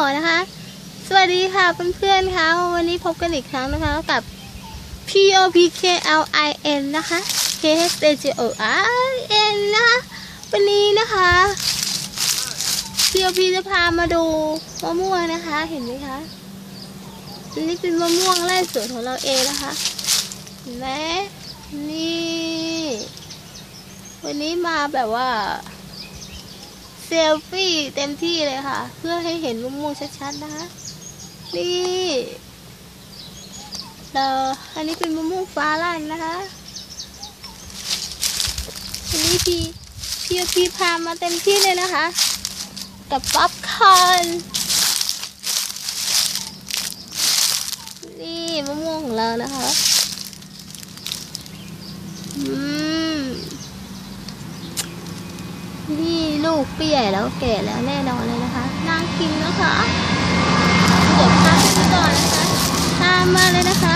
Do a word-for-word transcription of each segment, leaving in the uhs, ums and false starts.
นะคะสวัสดีค่ะเพื่อนๆค่ะวันนี้พบกันอีกครั้งนะคะกับ P O P K L I N นะคะ K H A J O R N นะคะวันนี้นะคะ P O P จะพามาดูมะม่วงนะคะเห็นไหมคะอันนี้เป็นมะม่วงไร่สวนของเราเองนะคะเห็นไหมนี่วันนี้มาแบบว่าเซลฟี่เต็มที่เลยค่ะเพื่อให้เห็นมะม่วงชัดๆนะคะนี่เราอันนี้เป็นมะม่วงฟ้าลั่นนะคะอันนี้พี่พี่พี่พามาเต็มที่เลยนะคะกับป๊อปคอร์นนี่มะม่วงของเรานะคะอืมนี่ลูกเปียแล้วแก่แล้วแน่นอนเลยนะคะน่ากินนะคะเดี๋ยวพักไปก่อนนะคะตามมาเลยนะคะ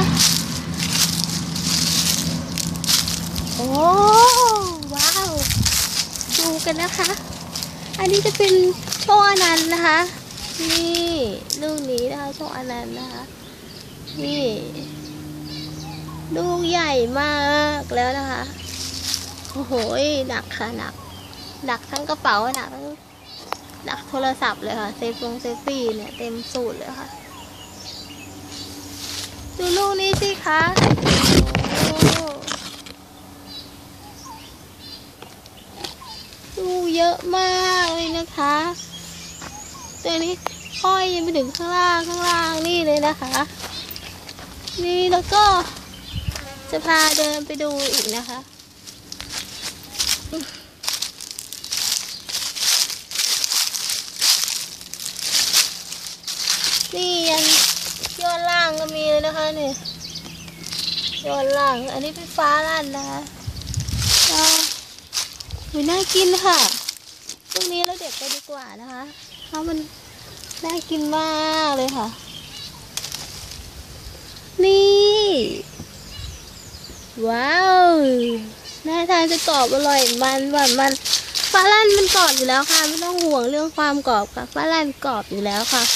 โอ้ว้าวดูกันนะคะอันนี้จะเป็นโชว์อนันต์นะคะนี่ลูกนี้นะคะโชว์อนันต์นะคะนี่ลูกใหญ่มากแล้วนะคะโอ้โหหนักค่ะหนักหนักทั้งกระเป๋าหนักทั้งหนักโทรศัพท์เลยค่ะเซฟลงเซฟฟี่เนี่ยเต็มสูตรเลยค่ะดูลูกนี้สิคะลูกเยอะมากเลยนะคะตัวนี้ห้อยยังไปถึงข้างล่างข้างล่างนี่เลยนะคะนี่แล้วก็จะพาเดินไปดูอีกนะคะนี่ยังยอดล่างก็มีเลยนะคะนี่ยอดล่างอันนี้เป็นฟ้าลั่นนะคะมันน่ากินค่ะพวกนี้เราเด็ดไปดีกว่านะคะเพราะมันน่ากินมากเลยค่ะนี่ว้าวน่าทานจะกรอบอร่อยมันหวานมันฟ้าลั่นมันกรอบอยู่แล้วค่ะไม่ต้องห่วงเรื่องความกรอบค่ะฟ้าลั่นกรอบอยู่แล้วค่ะ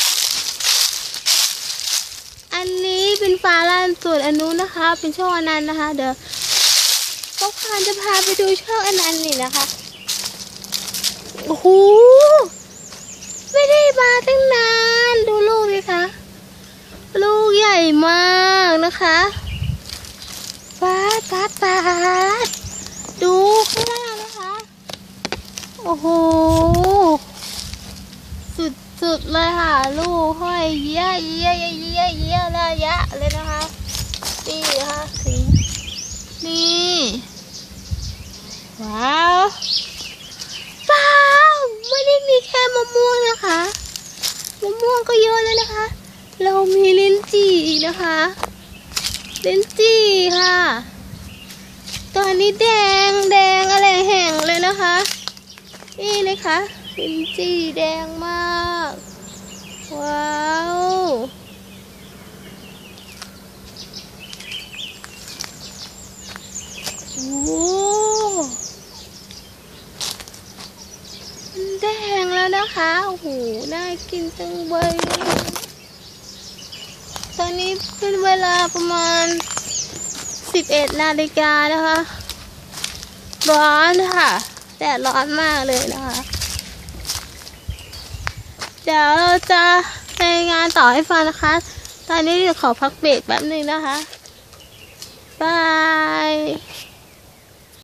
อันนี้เป็นฟ้าลั่นส่วนอันนู้นนะคะเป็นช่ออนันต์นะคะเดี๋ยวก็พานจะพาไปดูช่ออนันต์นี่นะคะโอ้โหไม่ได้มาตั้งนานดูลูกเลยค่ะลูกใหญ่มากนะคะฟ้าตาตาดูข้างล่างนะคะโอ้โหสุดสุดเลยค่ะลูกห้อยเยี่ยเยี่ยเยี่ยเยี่ยเยี่ยระยะเลยนะคะนี่นะคะถึงนี่ว้าวว้าวไม่ได้มีแค่มะม่วงนะคะมะม่วงก็เยอะแล้วนะคะเรามีลิ้นจี่อีกนะคะลิ้นจี่ค่ะตอนนี้แดงแดงอะไรแห้งเลยนะคะนี่เลยค่ะลิ้นจี่แดงมากว้าวโอ้แดงแล้วนะคะโอ้โหน่ากินจังเลยตอนนี้เป็นเวลาประมาณสิบเอ็ดนาฬิกานะคะร้อนค่ะแดดร้อนมากเลยนะคะเดี๋ยวเราจะไปงานต่อให้ฟังนะคะตอนนี้เดี๋ยวขอพักเบรกแป๊บนึงนะคะบาย